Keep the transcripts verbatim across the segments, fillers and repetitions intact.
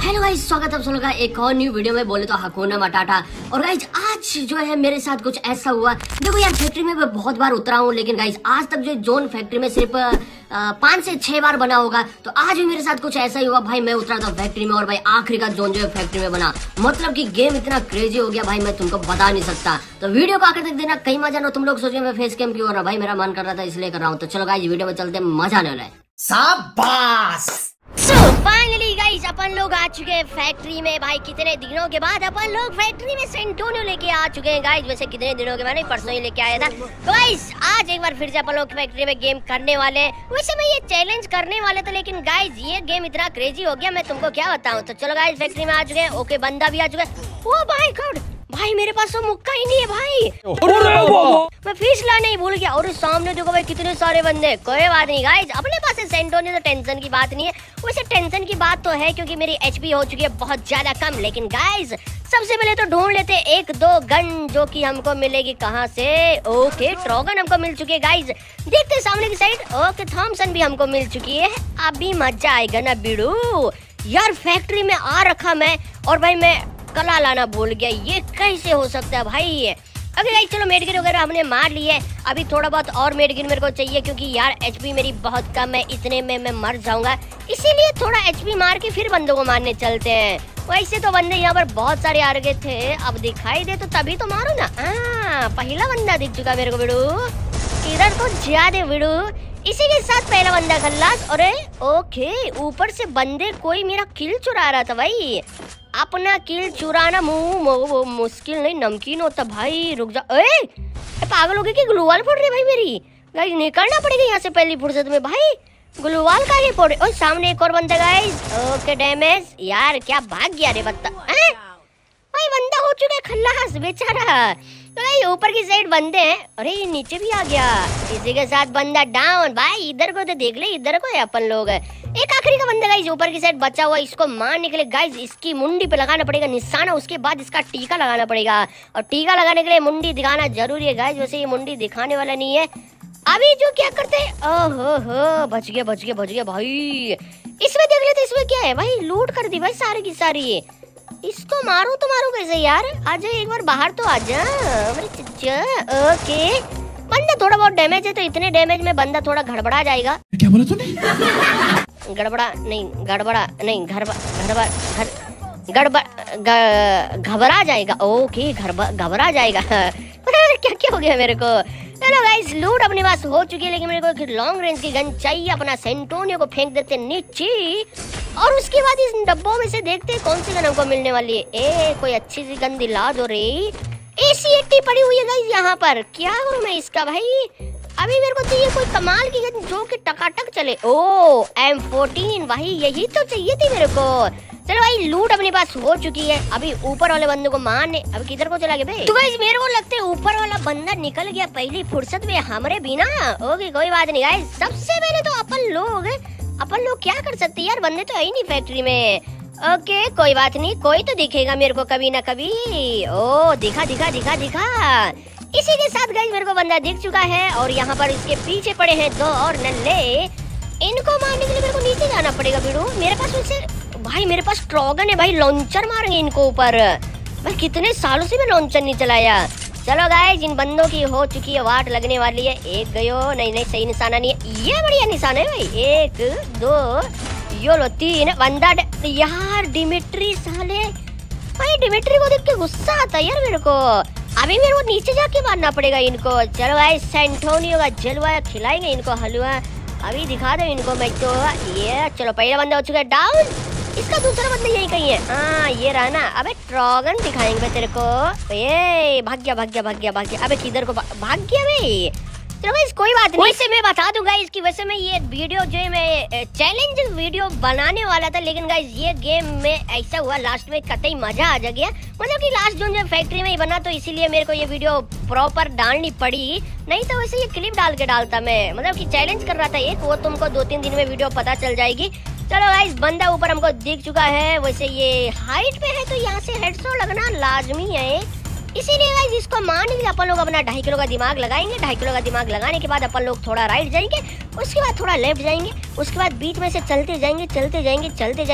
Hello guys, स्वागत है आप सभी का एक और न्यू वीडियो में। बोले तो हकुना मटाटा। और गाइस आज जो है मेरे साथ कुछ ऐसा हुआ। देखो यार, फैक्ट्री में मैं बहुत बार उतरा हूँ, लेकिन गाइस आज तक जो जोन फैक्ट्री में सिर्फ पांच से छह बार बना होगा। तो आज भी मेरे साथ कुछ ऐसा ही हुआ भाई। मैं उतरा था फैक्ट्री में और भाई आखिरी का जोन जो है फैक्ट्री में बना। मतलब कि गेम इतना क्रेजी हो गया भाई, मैं तुमको बता नहीं सकता। तो वीडियो को आकर तक देना, कहीं मजा ना। तुम लोग सोचे मैं फेस कैम क्यों हो रहा, भाई मेरा मन कर रहा था इसलिए कर रहा हूँ। तो चलो गाइस वीडियो में चलते, मजा आने वाला है। शाबाश। So, फाइनली गाइस अपन लोग आ चुके हैं फैक्ट्री में। भाई कितने दिनों के बाद अपन लोग फैक्ट्री में सेंटोनियो लेके आ चुके हैं गाइस। वैसे कितने दिनों के बाद नहीं, परसों ही लेके आया था। तो गाइस आज एक बार फिर से अपन लोग फैक्ट्री में गेम करने वाले हैं। वैसे मैं ये चैलेंज करने वाले थे, लेकिन गाइस ये गेम इतना क्रेजी हो गया, मैं तुमको क्या बताऊं। तो चलो गाइस फैक्ट्री में आ चुके हैं। ओके, बंदा भी आ चुका है। ओ माय गॉड भाई, मेरे पास तो मुक्का ही नहीं है भाई। मैं फिश लाने ही भूल गया। और सामने देखो भाई कितने सारे बंदे। कोई बात नहीं गाइस, अपने पास है सेंटोनियो, तो टेंशन की बात नहीं है। वैसे टेंशन की बात तो है क्योंकि मेरी एचपी हो चुकी है बहुत ज्यादा कम। लेकिन गाइस सबसे पहले तो ढूंढ लेते एक दो गन, जो कि हमको मिलेगी कहाँ से। ओके, ट्रॉगन हमको मिल चुकी है गाइस। देखते सामने की साइड। ओके, थॉमसन भी हमको मिल चुकी है। अभी मजा आएगा ना बिड़ू। यार फैक्ट्री में आ रखा मैं, और भाई मैं कला लाना भूल गया। ये कैसे हो सकता है भाई। अभी गाइस चलो मेडगिन वगैरह हमने मार ली है। अभी थोड़ा बहुत और मेडगिन मेरे को चाहिए, क्योंकि यार एचपी मेरी बहुत कम है। इतने में मैं मर जाऊंगा, इसीलिए थोड़ा एचपी मार के फिर बंदों को मारने चलते हैं। वैसे तो बंदे यहाँ पर बहुत सारे आ रहे थे, अब दिखाई दे तो तभी तो मारो ना। आ, पहला बंदा दिख चुका मेरे को बिड़ू। इधर तो ज्यादा बिड़ू। इसी के साथ पहला बंदा खल्लास। अरे ओके, ऊपर से बंदे कोई मेरा किल चुरा रहा था भाई। अपना किल चुराना मुंह मुश्किल नहीं, नमकीन होता भाई। रुक जा। ए, पागल हो गई कि ग्लूवाल फोड़ रही भाई मेरी। गाइस निकलना पड़ेगा यहाँ से पहली फुर्सत में भाई। ग्लूवाल का ये फोड़े। और सामने एक और बंदा गाइस। Okay damage. यार क्या भाग गया रे बत्ता। भाई बंदा हो चुका है खल्लास बेचारा। तो भाई ऊपर की साइड बंदे हैं। अरे ये नीचे भी आ गया। इसी के साथ बंदा डाउन। भाई इधर को तो देख ले, इधर को है अपन लोग। एक आखिरी का बंदा गाइस ऊपर की साइड बचा हुआ। इसको मारने के लिए गाइस इसकी मुंडी पे लगाना पड़ेगा निशाना, उसके बाद इसका टीका लगाना पड़ेगा। और टीका लगाने के लिए मुंडी दिखाना जरूरी है गाइस। वैसे ये मुंडी दिखाने वाला नहीं है। अभी जो क्या करते हैं, ओहो हो, बच गया बच गया बच गया भाई। इसमें देख लेते, इसमें क्या है भाई। लूट कर दी भाई सारी की सारी। इसको मारू तो मारू कैसे यार। आजा एक बार बाहर तो आजा मेरे चच्चा। ओके, बंदा थोड़ा बहुत डैमेज है, तो इतने डैमेज में बंदा थोड़ा गड़बड़ा जाएगा। क्या बोला तूने? गड़बड़ा नहीं, गड़बड़ा नहीं, घरबा घरबा घर गड़बड़ घबरा जाएगा। ओके, घबरा जाएगा। क्या क्या हो गया मेरे को। चलो गाइस लूट अपने पास हो चुकी है, लेकिन मेरे को एक लॉन्ग रेंज की गन चाहिए। अपना सेंटोनियो को फेंक देते नीचे, और उसके बाद इस डब्बों में से देखते हैं कौन सी गन हमको मिलने वाली है। ए, कोई अच्छी सी गन दिला दो रे। एसी एट्टी पड़ी हुई है गाइस यहाँ पर। क्या करूँ मैं इसका भाई। अभी मेरे को चाहिए कोई कमाल की गन जो कि टकाटक चले। ओ एम फोर्टीन भाई, यही तो चाहिए थी मेरे को। चलो भाई लूट अपने पास हो चुकी है। अभी ऊपर वाले बंदे को मारने। अभी किधर को चला गया भाई। तो गाइस मेरे को लगता है ऊपर वाला बंदा निकल गया पहली फुर्सत में हमारे बिना। ओके कोई बात नहीं गाइस। सबसे पहले तो अपन लोग अपन लोग क्या कर सकते हैं यार, बंदे तो है ही नहीं फैक्ट्री में। ओके कोई बात नहीं, कोई तो दिखेगा मेरे को कभी ना कभी। ओ दिखा दिखा दिखा दिखा। इसी के साथ गाइस मेरे को बंदा दिख चुका है, और यहाँ पर इसके पीछे पड़े हैं दो और नल्ले। इनको मारने के लिए मेरे को नीचे जाना पड़ेगा बिड़ू। मेरे पास वैसे भाई मेरे पास ट्रॉगन है भाई, लॉन्चर मारेंगे इनको ऊपर। भाई कितने सालों से मैं लॉन्चर नहीं चलाया। चलो गाइस इन बंदों की हो चुकी है वाट लगने वाली है। एक गयो, नहीं नहीं सही निशाना नहीं है, ये बढ़िया निशाना है भाई। एक दो यो लो तीन बंदा। यार डिमिट्री साले, भाई डिमिट्री को देख के गुस्सा आता है यार मेरे को। अभी मेरे को नीचे जाके मारना पड़ेगा इनको। चलो गाइस सेंटोनियो का जलवा खिलाएंगे इनको हलवा। अभी दिखा दो इनको मैं तो। ये चलो पहला बंदा हो चुका है डाउन। इसका दूसरा बंदा यही कहीं है। हाँ ये रहा ना। अबे ट्रॉगन दिखाएंगे तेरे को। ये भाग गया भाग गया भाग गया भाग गया। अबे किधर को भाग गया भाई। चलो गाइस कोई बात नहीं। वैसे मैं बता दूंगा इसकी, वैसे मैं ये वीडियो जो है मैं चैलेंज वीडियो बनाने वाला था, लेकिन गाइस ये गेम में ऐसा हुआ लास्ट में कतई मजा आ गया। मतलब कि लास्ट जोन जो फैक्ट्री में ही बना, तो इसीलिए मेरे को ये वीडियो प्रॉपर डालनी पड़ी। नहीं तो वैसे ये क्लिप डाल के डालता मैं। मतलब कि चैलेंज कर रहा था एक, वो तुमको दो तीन दिन में वीडियो पता चल जाएगी। चलो गाइस बंदा ऊपर हमको दिख चुका है। वैसे ये हाइट पे है, तो यहाँ से हेडशॉट लगना लाजमी है। इसीलिए गाइस इसको मारने के लिए अपन लोग अपना ढाई किलो का दिमाग लगाएंगे। ढाई किलो का दिमाग लगाने के बाद अपन लोग थोड़ा राइट जाएंगे, उसके बाद थोड़ा लेफ्ट जाएंगे, उसके बाद बीच में से चलते जाएंगे चलते जाएंगे चलते जाएंगे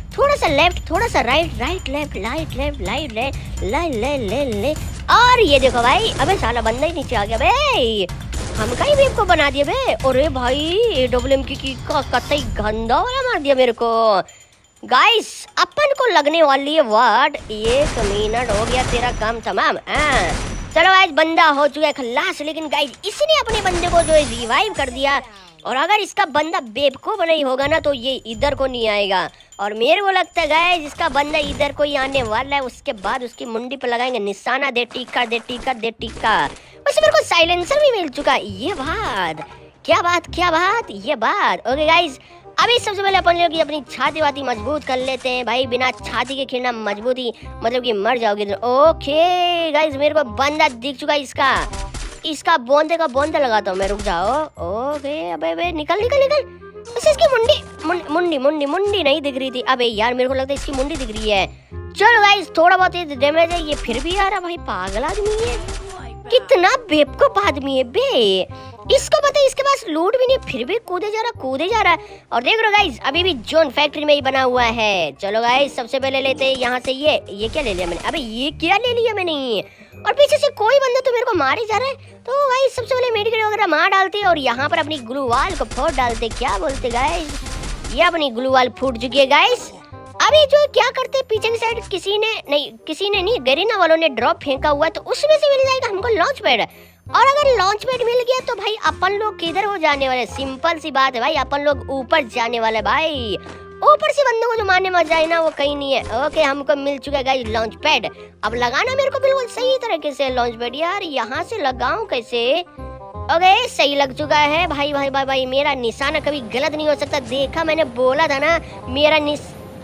थोड़ा सा लेफ्ट, थोड़ा सा right, right left, right left, right left, ले ले ले ले और ये देखो भाई, अबे साला बंदा ही नीचे आ गया बे, हम कहीं वेब को बना दिया बे। अरे भाई डब्ल्यू एम की का कतई गंदा वाला मार दिया मेरे को। गाइस अपन को लगने वाली है वार्ड, एक मिनट हो गया तेरा काम तमाम। हाँ चलो गाइस बंदा हो चुका है खल्लास, लेकिन गाइस इसने अपने बंदे को जो है रिवाइव कर दिया, और अगर इसका बंदा बेवकूफ नहीं होगा ना तो ये इधर को नहीं आएगा, और मेरे को लगता है गाइस इसका बंदा इधर को ही आने वाला है। उसके बाद उसकी मुंडी पर लगाएंगे निशाना, दे टीका दे टीका दे टीका। वैसे मेरे को साइलेंसर भी मिल चुका है, ये बात क्या बात क्या बात ये बात। ओके गाइस अभी सबसे पहले अपन लोग अपनी छाती वाती मजबूत कर लेते हैं भाई, बिना छाती के खेलना मजबूती मतलब कि मर जाओगे। ओके गाइस मेरे को बंदा दिख चुका है, इसका इसका बोंदे का बोंदा लगाता हूँ मैं, रुक जाओ। ओके अबे अबे निकल निकल निकल, बस इसकी मुंडी मुंडी मुंडी मुंडी नहीं दिख रही थी। अबे यार मेरे को लगता है इसकी मुंडी दिख रही है। चलो गाइस थोड़ा बहुत डैमेज है, ये फिर भी यार भाई पागल आदमी है, कितना बेवकूफ आदमी है बे। इसको पता है इसके पास लूट भी नहीं, फिर भी कूदे जा रहा कूदे जा रहा है। और देख रहे गाइस अभी भी जोन फैक्ट्री में ही बना हुआ है। चलो गाइस सबसे पहले लेते हैं यहाँ से ये ये क्या ले लिया मैंने, अबे ये क्या ले लिया मैंने, और पीछे से कोई बंदा तो मेरे को मार ही जा रहा है। तो गाइस सबसे पहले मेडिकेट वगैरह मार डालते हैं और यहाँ पर अपनी ग्लू वाल को फोड़ डालते। क्या बोलते गाइस, ये अपनी ग्लू वाल फूट चुकी है गाइस। अभी जो क्या करते पीछे की साइड किसी ने नहीं किसी ने नहीं गरीना वालों ने ड्रॉप फेंका हुआ है, तो उसमें से मिल जाएगा हमको लॉन्च पैड, और अगर लॉन्च पैड मिल गया तो भाई अपन लोग किधर हो जाने वाले, सिंपल सी बात है भाई, अपन लोग ऊपर जाने वाले भाई। ऊपर से बंदों को जो मारने मजा आए ना वो कहीं नहीं है। ओके हमको मिल चुका है गाइस लॉन्च पैड, अब लगाना मेरे को बिल्कुल सही तरीके से लॉन्च पैड। यार यहाँ से लगाऊं कैसे, ओके सही लग चुका है भाई भाई भाई भाई, मेरा निशाना कभी गलत नहीं हो सकता। देखा मैंने बोला था ना मेरा निश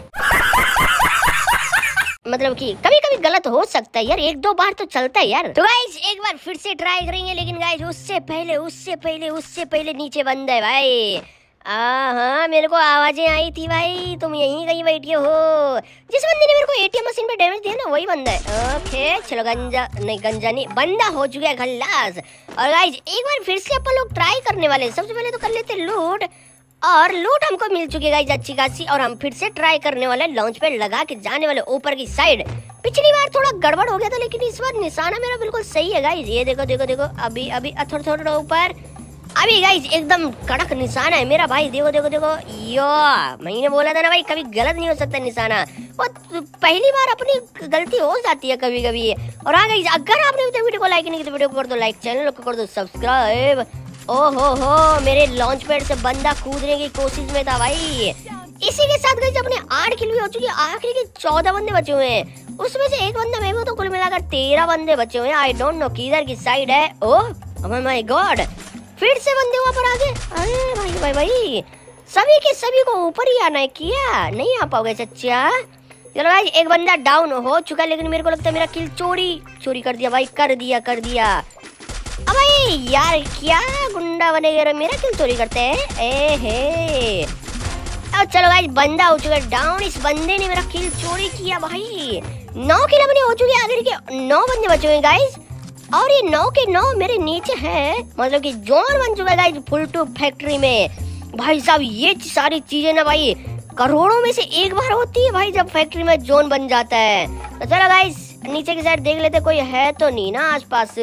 मतलब कि कभी कभी गलत हो सकता है यार, एक दो बार तो चलता है यार। तो गाइस एक बार फिर से ट्राई करेंगे, लेकिन गाइस उससे पहले उससे पहले उससे पहले नीचे बंद है भाई। हाँ मेरे को आवाजें आई थी भाई, तुम यहीं कहीं बैठी हो। जिस बंदे ने मेरे को एटीएम मशीन पे डैमेज दिया ना वही बंदा है। ओके चलो गंजा नहीं गंजा नहीं बंदा हो चुका है खल्लास। और गाइस एक बार फिर से अपन लोग ट्राई करने वाले, सबसे पहले तो कर लेते लूट, और लूट हमको मिल चुकी है गाइस अच्छी खासी, और हम फिर से ट्राई करने वाले लॉन्च पैड लगा के जाने वाले ऊपर की साइड। पिछली बार थोड़ा गड़बड़ हो गया था, लेकिन इस बार निशाना मेरा बिल्कुल सही है गाइस। ये देखो देखो देखो अभी अभी थोड़ा थोड़ा ऊपर, अभी गाइस एकदम कड़क निशाना है मेरा भाई। देखो देखो देखो यो, मैंने बोला था ना भाई कभी गलत नहीं हो सकता निशाना, और पहली बार अपनी गलती हो जाती है कभी कभी। और हाँ गाइस अगर आपने वीडियो को लाइक नहीं किया तो वीडियो को कर दो लाइक, चैनल को कर दो सब्सक्राइब। ओहो हो मेरे लॉन्च पैड से बंदा कूदने की कोशिश में था भाई। इसी के साथ गाइस अपने आठ किल भी हो चुकी है, आखिरी के चौदह बंदे बचे हुए हैं, उसमें से एक बंदा मैं वो, तो कुल मिलाकर तेरह बंदे बचे हुए हैं। आई डोंट नो किधर की साइड है। ओह माय गॉड फिर से बंदे वहाँ पर आ गए। अरे भाई भाई भाई सभी के सभी को ऊपर ही आना है, क्या नहीं आ पाओगे चच्चा। चलो भाई एक बंदा डाउन हो चुका है, लेकिन मेरे को लगता है मेरा किल चोरी चोरी कर दिया भाई, कर दिया कर दिया। अब यार क्या गुंडा बनेगा मेरा किल चोरी करते हैं। ए हे अब चलो गाइस बंदा हो चुका है डाउन, इस बंदे ने मेरा किल चोरी किया भाई। नौ किल अपने हो चुके हैं, आखिर के नौ बंदे बचे हुए गाइस, और ये नौ के नौ मेरे नीचे हैं, मतलब कि जोन बन चुका है गाइस फुल टू फैक्ट्री में। भाई साहब ये सारी चीजें ना भाई करोड़ों में से एक बार होती है भाई जब फैक्ट्री में जोन बन जाता है। तो चलो गाइस नीचे की साइड देख लेते, कोई है तो नहीं ना आसपास।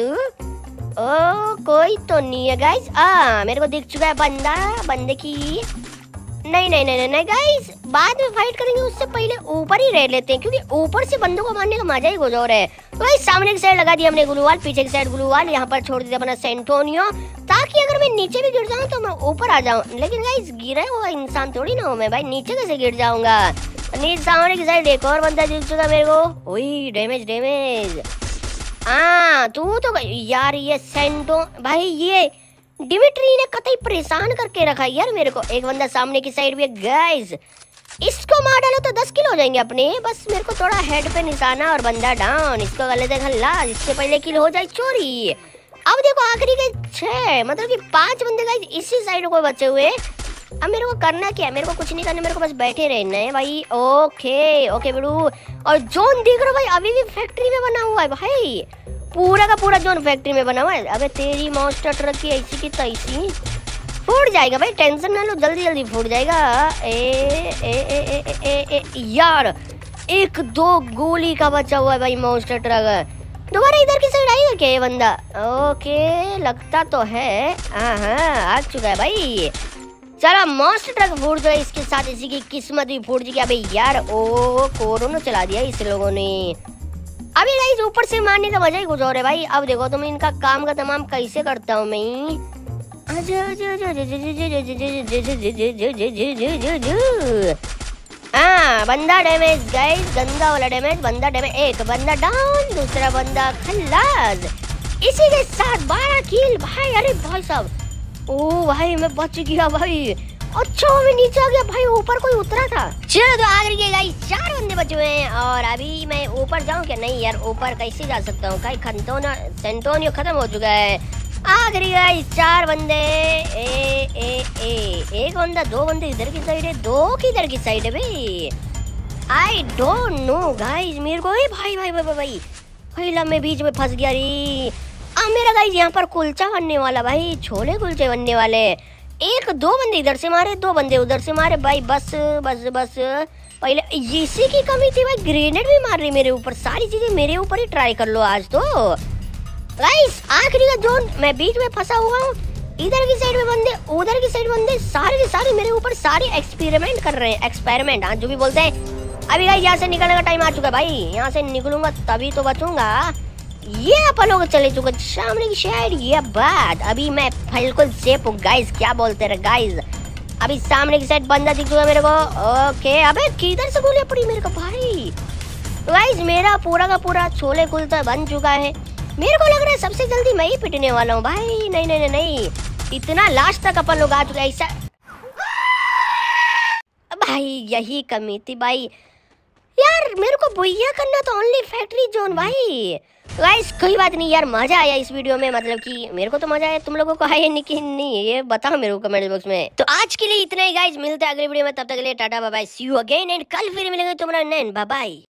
ओ कोई तो नहीं है गाइस। आ मेरे को दिख चुका है बंदा, बंदे की नहीं नहीं नहीं नहीं गाइस बाद में फाइट करेंगे, उससे पहले ऊपर ही रह लेते हैं, क्योंकि ऊपर से बंदों को मारने का मजा ही कुछ और है। तो गाइस सामने की साइड लगा दिया हमने ग्लू वाल, पीछे की साइड ग्लू वाल, यहाँ पर छोड़ दिया अपना सेंटोनियो, ताकि अगर मैं नीचे भी गिर जाऊँ तो मैं ऊपर आ जाऊँ। लेकिन गाइस गिरा हुआ इंसान थोड़ी ना हूँ मैं भाई, नीचे कैसे गिर जाऊंगा। नीचे सामने की साइड एक और बंदा दिख चुका मेरे को। ओए डैमेज डैमेज हाँ तू तो यार ये सेंटो भाई, ये डिमिट्री ने कतई परेशान करके रखा यार मेरे को। एक बंदा सामने की साइड भी है गाइस, इसको मार डालो तो दस किल हो जाएंगे अपने। बस मेरे को थोड़ा हेड पे निशाना और बंदा डाउन, इसको गले देखा लाज, इससे पहले किल हो जाए चोरी। अब देखो आखिरी के छह मतलब कि पांच बंदे गाइस इसी साइड को बचे हुए। अब मेरे को करना क्या है, मेरे को कुछ नहीं करना, मेरे को बस बैठे रहना है भाई। ओके ओके बिड़ू, और जोन दिख रहा भाई अभी भी फैक्ट्री में बना हुआ है भाई, पूरा का पूरा जोन फैक्ट्री में बना हुआ है। अबे तेरी मॉन्स्टर ट्रक की ऐसी की तैसी फूट जाएगा भाई, टेंशन ना लो, जल्दी जल्दी फूट जाएगा। ए ए ए ए ए ए, ए यार एक दो गोली का बचा हुआ है भाई मॉन्स्टर ट्रक। दोबारा इधर की साइड आएगा क्या ये बंदा? ओके लगता तो है, हाँ हाँ आ चुका है भाई। चलो मॉन्स्टर ट्रक फूट गया, इसके साथ इसी की किस्मत भी फूट गई। अबे यार ओ कोरोना चला दिया इस लोगों ने। अभी गाइस ऊपर से मारने का मजा ही कुछ और है भाई। अब देखो तुम इनका काम का तमाम कैसे करता हूँ मैं। हाँ बंदा डैमेज गाइस, गंदा वाला डैमेज, बंदा डैमेज, एक बंदा डाउन, दूसरा बंदा खल्लास। इसी के साथ बारह किल भाई। अरे भाई साहब, ओ भाई मैं बच गया भाई। अच्छा मैं नीचे आ गया भाई, ऊपर कोई उतरा था। चलो तो आगे के गाइस चार बंदे बचे हुए हैं और अभी मैं ऊपर जाऊं क्या? नहीं यार ऊपर कैसे जा सकता हूँ, कहीं खंतोना सेंटोनियो खत्म हो चुका है। आखिरी गाइस चार बंदे, ए ए ए एक बंदा, दो बंदे इधर की साइड है, दो किधर की साइड है भाई? आई डोंट नो गाइस मेरे को। ए भाई भाई भाई भाई भाई मैं बीच में फंस गया रे। अब मेरा गाइस यहाँ पर कुलचा बनने वाला भाई, छोले कुलचे बनने वाले। एक दो बंदे इधर से मारे, दो बंदे उधर से मारे भाई। बस बस बस पहले इसी की कमी थी भाई, ग्रेनेड भी मार रही मेरे ऊपर। सारी चीजें मेरे ऊपर ही ट्राई कर लो आज तो गाइस। आखिरी का जोन, मैं बीच में फंसा हुआ हूँ। इधर की साइड में बंदे, उधर की साइड बंदे, सारे के सारे मेरे ऊपर सारे एक्सपेरिमेंट कर रहे हैं। एक्सपेरिमेंट हाँ जो भी बोलते हैं। अभी गाइस यहाँ से निकलने का टाइम आ चुका है भाई। यहाँ से निकलूंगा तभी तो बचूंगा। ये अपन लोग चले चुके सामने की साइड। ये बात अभी मैं बिल्कुल सेफ हूँ गाइस, क्या बोलते रहे गाइस। अभी सामने की साइड बंदा दिख चुका मेरे को। ओके अबे किधर से गोलियां पड़ी मेरे को भाई। गाइस मेरा पूरा का पूरा छोले कुलचा बन चुका है। मेरे को लग रहा है सबसे जल्दी मैं ही पिटने वाला हूँ भाई। नहीं नहीं नहीं, इतना लास्ट तक अपन लोग आ चुके हैं ऐसा भाई। यही कमी थी भाई यार, मेरे को बुइया करना तो ओनली फैक्ट्री जोन भाई। गाइस कोई बात नहीं यार, मजा आया इस वीडियो में, मतलब कि मेरे को तो मजा आया। तुम लोगों को आया नहीं कि नहीं ये बताओ मेरे को कमेंट बॉक्स में। तो आज के लिए इतना ही गाइस, मिलते हैं अगले वीडियो में, तब तक के लिए tata bye bye, see you again and कल फिर मिलेंगे तुम्हारा नैन, बाय बाय।